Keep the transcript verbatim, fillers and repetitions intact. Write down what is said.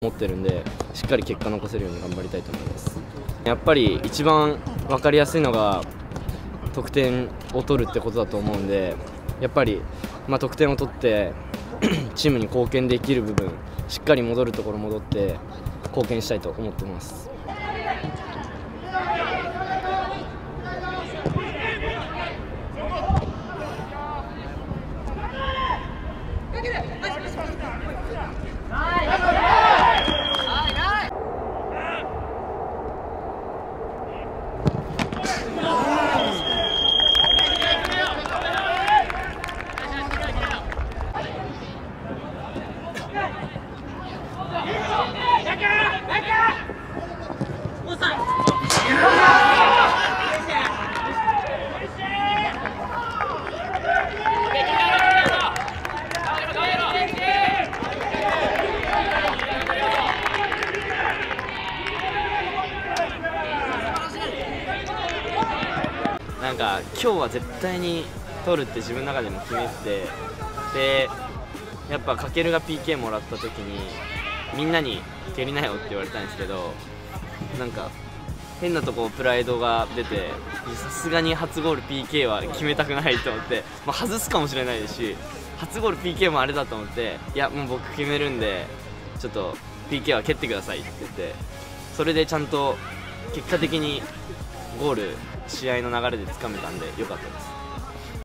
持ってるんで、しっかり結果残せるように頑張りたいと思います。やっぱり一番分かりやすいのが得点を取るってことだと思うんで、やっぱり、まあ、得点を取ってチームに貢献できる部分、しっかり戻るところ戻って貢献したいと思ってます。なんか今日は絶対に取るって自分の中でも決めてて、でやっぱカケルが ピーケー もらった時にみんなに蹴りなよって言われたんですけど、なんか変なとこプライドが出て、さすがに初ゴール ピーケー は決めたくないと思って、まあ、外すかもしれないですし、初ゴール ピーケー もあれだと思って、いやもう僕決めるんでちょっと ピーケー は蹴ってくださいって言って、それでちゃんと結果的にゴール試合の流れでつかめたんで良かったです。